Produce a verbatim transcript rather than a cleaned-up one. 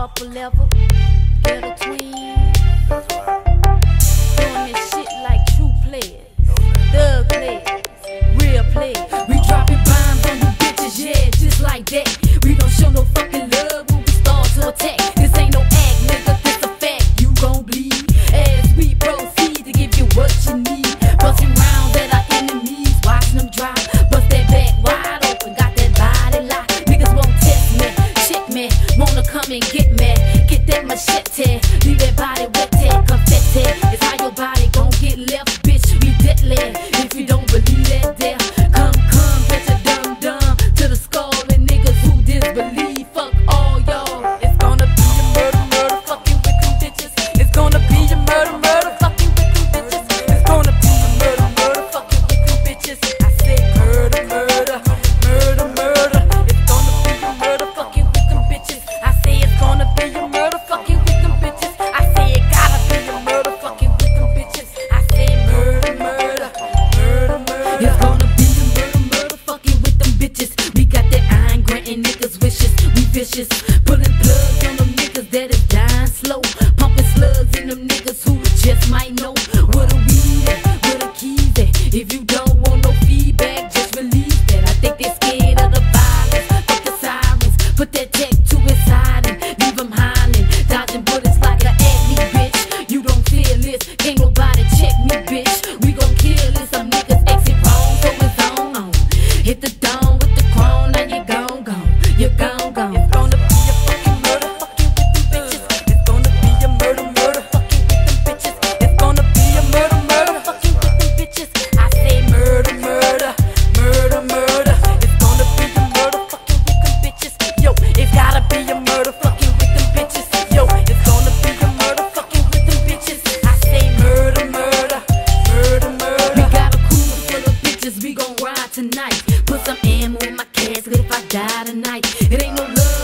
upper level, get a twin. Doing this shit like true players, thug players, real players. We dropping bombs on you bitches, yeah, just like that. We don't show no fucking love when we start to attack. This ain't no act, nigga, this a fact. You gon' bleed as we proceed to give you what you need. Busting rounds at our enemies, watching them drop. Bust that back wide open, got that body lock. Niggas won't test me, shit me, wanna come and get me. Get that machete, leave that body wet, confetti. It's how your body gon' get left, bitch. We deadly. If you don't believe that, there, come, come, get your dumb dumb to the skull and niggas who disbelieve. Fuck all y'all. It's gonna be a murder, murder, fucking with them bitches. It's gonna be a murder, murder, fucking with them bitches. It's gonna be a murder, murder, fucking with them bitches. I say murder, murder, murder, murder. It's gonna be a murder, fucking with them bitches. I say it's gonna be a murder, fucking with them bitches. I say it gotta be a murder, fucking with them bitches. I say murder, murder, murder, murder. It's gonna be a murder, murder, fucking with them bitches. We got that iron granting niggas wishes. We vicious, pulling plugs on them niggas that is dying slow. Pumping slugs in them niggas who just might know where the weed at, where the keys at. If you don't want no feedback, just release that. I think they scared of the violence. Fuck the sirens, put that tech to his side and leave him hollering. Dodging bullets like an athlete, bitch. You don't feel this, can't nobody check me, bitch. We gon' kill this, some niggas exit wrong, so it's on, on. Hit the dome with the chrome, now you gone, gone. You gone, gone. It's gonna be a fucking murder, fucking with them bitches. It's gonna be a murder, murder, fucking with them bitches. It's gonna be a murder, murder, fucking with them bitches. I say murder, murder, murder, murder. It's gonna be a murder, fucking with them bitches. Yo, it's gotta be a murder, fucking with them bitches. Yo, it's gonna be a murder, fucking with them bitches. I say murder, murder, murder, murder. We got a cruiser full of bitches, we gon' ride tonight. Put some ammo in my casket if I die tonight. It ain't no love